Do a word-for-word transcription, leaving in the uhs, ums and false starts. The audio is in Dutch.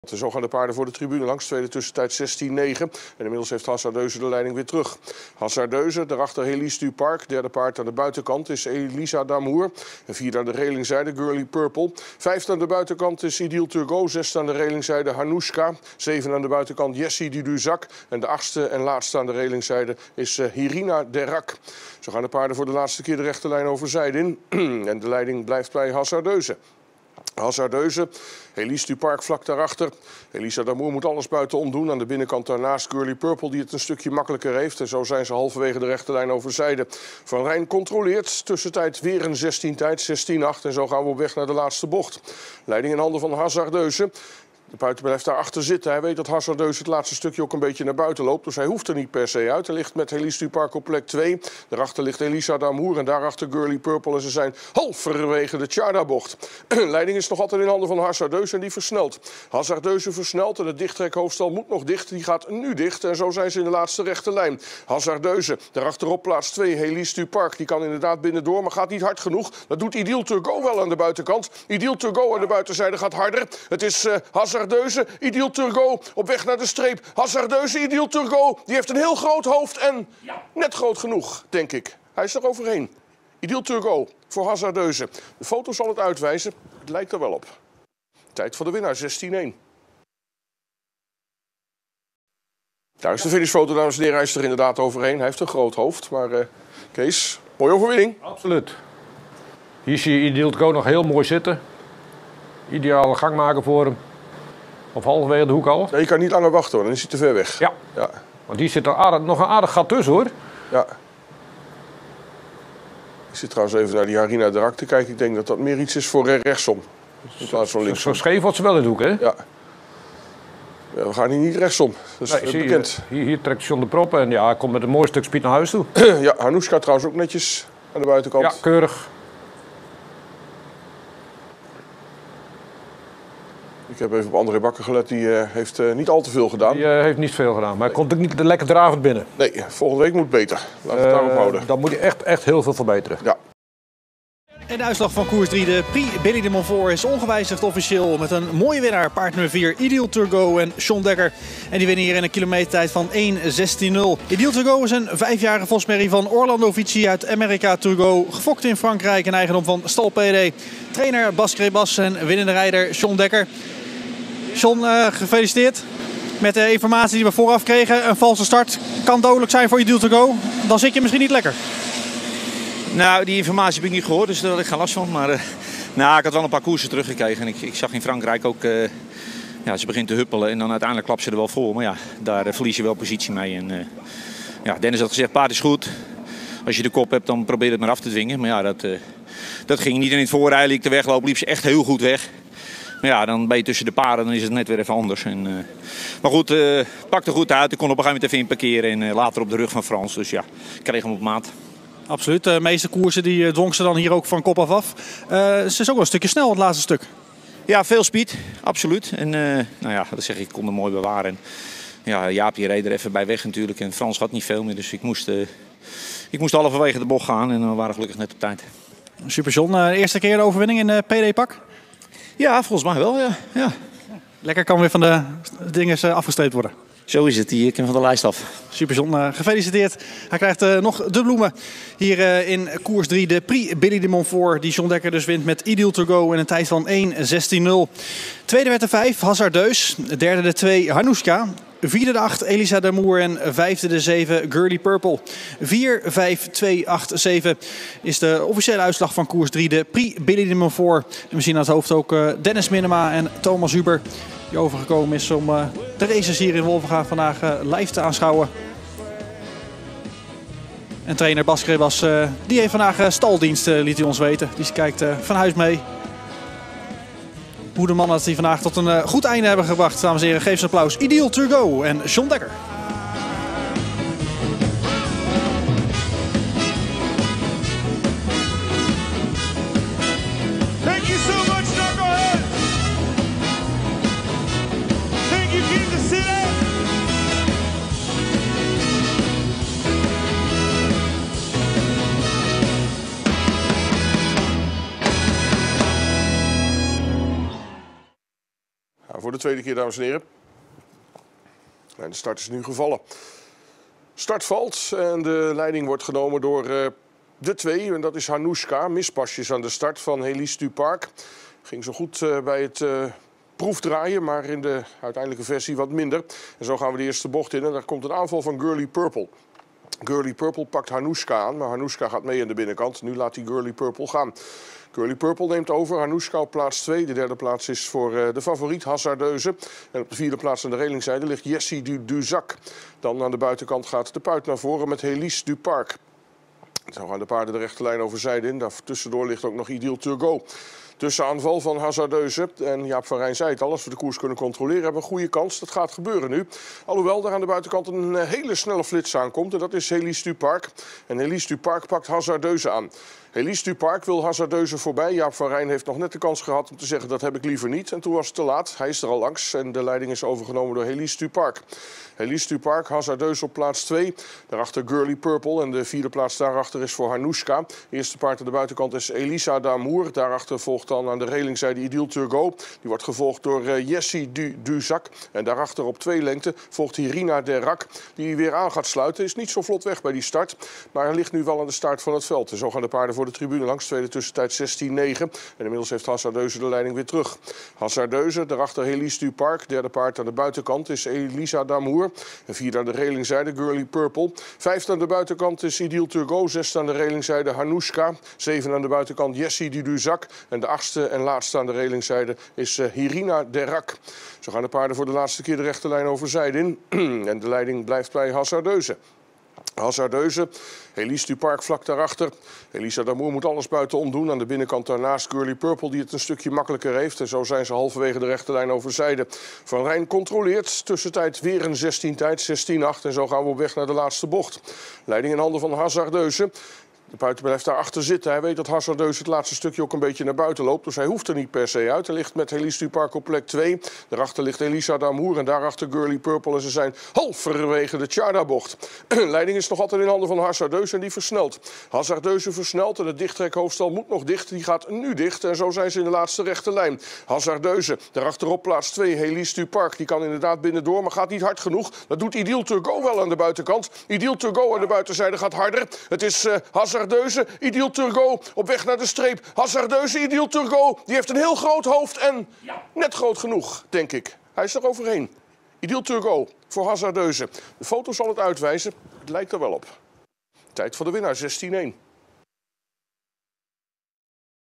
Zo gaan de paarden voor de tribune langs. Tweede tussentijd zestien negen. En inmiddels heeft Hasardeuze de leiding weer terug. Hasardeuze, daarachter Elise du Parc. Derde paard aan de buitenkant is Elisa Damour. En vierde aan de relingzijde Girly Purple. Vijfde aan de buitenkant is Idil Turgot. Zesde aan de relingzijde Hanoushka. Zeven aan de buitenkant Jessie Duduzak. En de achtste en laatste aan de relingzijde is uh, Irina Derak. Zo gaan de paarden voor de laatste keer de rechte lijn overzijde in. En de leiding blijft bij Hasardeuze. Hasardeuze, Elise du Parc vlak daarachter. Elisa Damour moet alles buitenom doen. Aan de binnenkant daarnaast Girly Purple die het een stukje makkelijker heeft. En zo zijn ze halverwege de rechte lijn overzijde. Van Rijn controleert. Tussentijd weer een zestien tijd, zestien acht. En zo gaan we op weg naar de laatste bocht. Leiding in handen van Hasardeuze. De buiten blijft daarachter zitten. Hij weet dat Hasardeuze het laatste stukje ook een beetje naar buiten loopt. Dus hij hoeft er niet per se uit. Hij ligt met Elise du Parc op plek twee. Daarachter ligt Elisa Damour en daarachter Girly Purple. En ze zijn halverwege de Tjarda-bocht. Leiding is nog altijd in handen van Hasardeuze en die versnelt. Hasardeuze versnelt en het dichttrekhoofdstal moet nog dicht. Die gaat nu dicht en zo zijn ze in de laatste rechte lijn. Hasardeuze, daarachterop plaats twee Elise du Parc. Die kan inderdaad binnendoor, maar gaat niet hard genoeg. Dat doet Idil Turgot wel aan de buitenkant. Idil Turgot aan de buitenzijde gaat harder. Het is uh, Hasardeuze. Hasardeuze, Idil Turgot op weg naar de streep. Hasardeuze, Idil Turgot, die heeft een heel groot hoofd en net groot genoeg, denk ik. Hij is er overheen. Idil Turgot voor Hasardeuze. De foto zal het uitwijzen, het lijkt er wel op. Tijd voor de winnaar, zestien één. Daar is de finishfoto, dames en heren. Hij is er inderdaad overheen. Hij heeft een groot hoofd, maar uh, Kees, mooie overwinning. Absoluut. Hier zie je Idil Turgot nog heel mooi zitten. Ideale gang maken voor hem. Of halverwege de hoek al. Nee, je kan niet langer wachten hoor, dan is hij te ver weg. Ja, ja. Want hier zit er aardig, nog een aardig gat tussen hoor. Ja. Ik zit trouwens even naar die Irina Derak te kijken. Ik denk dat dat meer iets is voor rechtsom. In plaats van linksom. Zo scheef wordt ze wel in de hoek hè? Ja. Ja, we gaan hier niet rechtsom. Dat is nee, bekend. Je, hier, hier trekt John de Prop en ja, hij komt met een mooi stuk speed naar huis toe. Ja, Hanoushka trouwens ook netjes aan de buitenkant. Ja, keurig. Ik heb even op André Bakker gelet, die uh, heeft uh, niet al te veel gedaan. Die uh, heeft niet veel gedaan, maar hij nee. komt ook niet lekker dravend binnen. Nee, volgende week moet beter. Laten we het uh, daarop houden. Dan moet hij echt, echt heel veel verbeteren. Ja. En de uitslag van koers drie, de Prix Billy de Montfort, is ongewijzigd officieel. Met een mooie winnaar, paard nummer vier, Idil Turgot en John Dekker. En die winnen hier in een kilometertijd van één zestien nul. Idil Turgot is een vijfjarige vosmerrie van Orlando Vici uit America Turgot. Gefokt in Frankrijk en eigendom van Stal P D. Trainer Bas Krebas en winnende rijder John Dekker. John, uh, gefeliciteerd met de informatie die we vooraf kregen. Een valse start kan dodelijk zijn voor Idil Turgot. Dan zit je misschien niet lekker. Nou, die informatie heb ik niet gehoord, dus daar had ik geen last van. Maar uh, nou, ik had wel een paar koersen teruggekregen. En ik, ik zag in Frankrijk ook, uh, ja, ze begint te huppelen en dan uiteindelijk klapt ze er wel voor. Maar ja, daar uh, verlies je wel positie mee. En, uh, ja, Dennis had gezegd, paard is goed. Als je de kop hebt, dan probeer het maar af te dwingen. Maar ja, dat, uh, dat ging niet. En in het voorrijden liep de wegloop, liep ze echt heel goed weg. Maar ja, dan ben je tussen de paarden, dan is het net weer even anders. En, uh, maar goed, uh, het pakte goed uit. Ik kon op een gegeven moment even inparkeren en uh, later op de rug van Frans. Dus ja, ik kreeg hem op maat. Absoluut. De meeste koersen die dwong ze dan hier ook van kop af af. Uh, ze is ook wel een stukje snel het laatste stuk. Ja, veel speed. Absoluut. En uh, nou ja, dat zeg ik, ik kon hem mooi bewaren. En, ja, Jaapie reed er even bij weg natuurlijk. En Frans had niet veel meer. Dus ik moest, uh, ik moest halverwege de bocht gaan. En we waren gelukkig net op tijd. Super John. Uh, de eerste keer de overwinning in de P D-pak? Ja, volgens mij wel. Ja. Ja. Lekker, kan weer van de dingen afgestreept worden. Zo is het, die kan van de lijst af. Super John, uh, gefeliciteerd. Hij krijgt uh, nog de bloemen hier uh, in koers drie. De Prix Billy de Montfort, die John Dekker dus wint met Idil Turgot in een tijd van één zestien nul. Tweede werd de vijf, Hasardeuze. Derde de twee, Hanoushka. Vierde de acht, Elisa Damour en vijfde de zeven, Girly Purple. vier, vijf, twee, acht, zeven is de officiële uitslag van koers drie. De Prix Billy de Montfort. En we zien aan het hoofd ook uh, Dennis Minema en Thomas Huber, die overgekomen is om uh, de races hier in Wolvenga vandaag uh, live te aanschouwen. En trainer Bas Krebas, uh, die heeft vandaag uh, staldienst, uh, liet hij ons weten. Die kijkt uh, van huis mee hoe de mannen het die vandaag tot een uh, goed einde hebben gebracht. Dames en heren, geef ze een applaus. Idil Turgot en John Dekker. Thank you so much, Knucklehead. Thank you, Kansas City. Voor de tweede keer, dames en heren. En de start is nu gevallen. Start valt en de leiding wordt genomen door uh, de twee. En dat is Hanushka. Mispasjes aan de start van Elise du Parc. Ging zo goed uh, bij het uh, proefdraaien, maar in de uiteindelijke versie wat minder. En zo gaan we de eerste bocht in en daar komt een aanval van Girly Purple. Girly Purple pakt Hanushka aan, maar Hanushka gaat mee aan de binnenkant. Nu laat hij Girly Purple gaan. Girly Purple neemt over, Hanushka op plaats twee. De derde plaats is voor uh, de favoriet Hazardeuze. En op de vierde plaats aan de relingzijde ligt Jessie du Duzac. Dan aan de buitenkant gaat de puit naar voren met Elise du Parc. Zo gaan de paarden de rechte lijn over zijde in. Daar tussendoor ligt ook nog Ideal Turgot. Tussenaanval van Hazardeuze. En Jaap van Rijn zei het al, als we de koers kunnen controleren hebben we een goede kans. Dat gaat gebeuren nu. Alhoewel daar aan de buitenkant een hele snelle flits aankomt. En dat is Elise du Parc. En Elise du Parc pakt Hazardeuze aan. Elise du Parc wil Hazardeuze voorbij. Jaap van Rijn heeft nog net de kans gehad om te zeggen dat heb ik liever niet. En toen was het te laat. Hij is er al langs en de leiding is overgenomen door Elise du Parc. Elise du Parc, Hazardeuze op plaats twee. Daarachter Girly Purple en de vierde plaats daarachter is voor Hanushka. De eerste paard aan de buitenkant is Elisa d'Amour. Daarachter volgt dan aan de relingzijde Ideal Turgot. Die wordt gevolgd door uh, Jessie du Duzac. En daarachter op twee lengte volgt Irina Derac. Die weer aan gaat sluiten. Is niet zo vlot weg bij die start. Maar hij ligt nu wel aan de start van het veld. En zo gaan de paarden voor de tribune langs. Tweede tussentijd zestien negen. En inmiddels heeft Hazardeuze de leiding weer terug. Hazardeuze, daarachter Elise du Parc. Derde paard aan de buitenkant is Elisa d'Amour. En vierde aan de relingzijde Girly Purple. Vijfde aan de buitenkant is Ideal Turgot. Zesde aan de relingzijde Hanushka. Zeven aan de buitenkant Jessie du Duzac. En de achtste en laatste aan de relingzijde is uh, Irina Derac. Zo gaan de paarden voor de laatste keer de rechte lijn over zijde in. En de leiding blijft bij Hazardeuze. Hazardeuze, Elise du Parc vlak daarachter. Elisa d'Amour moet alles buitenom doen. Aan de binnenkant daarnaast Girly Purple die het een stukje makkelijker heeft. En zo zijn ze halverwege de rechte lijn over zijde. Van Rijn controleert. Tussentijd weer een zestien tijd, zestien acht. En zo gaan we op weg naar de laatste bocht. Leiding in handen van Hazardeuze. De buiten blijft daarachter zitten. Hij weet dat Hazardeuze het laatste stukje ook een beetje naar buiten loopt. Dus hij hoeft er niet per se uit. Hij ligt met Elise du Parc op plek twee. Daarachter ligt Elisa d'Amour en daarachter Girly Purple. En ze zijn halverwege de Tjarda-bocht. Leiding is nog altijd in handen van Hazardeuze en die versnelt. Hazardeuze versnelt en het dichttrekhoofdstal moet nog dicht. Die gaat nu dicht en zo zijn ze in de laatste rechte lijn. Hazardeuze, daarachter op plaats twee Elise du Parc. Die kan inderdaad binnendoor, maar gaat niet hard genoeg. Dat doet Ideal Turgot wel aan de buitenkant. Ideal Turgot aan de buitenzijde gaat harder. Het is uh, Hazardeuze. Hazardeuze, Ideal Turgot op weg naar de streep. Hazardeuze, Ideal Turgot, die heeft een heel groot hoofd en net groot genoeg, denk ik. Hij is er overheen. Ideal Turgot voor Hazardeuze. De foto zal het uitwijzen, het lijkt er wel op. Tijd voor de winnaar, zestien één.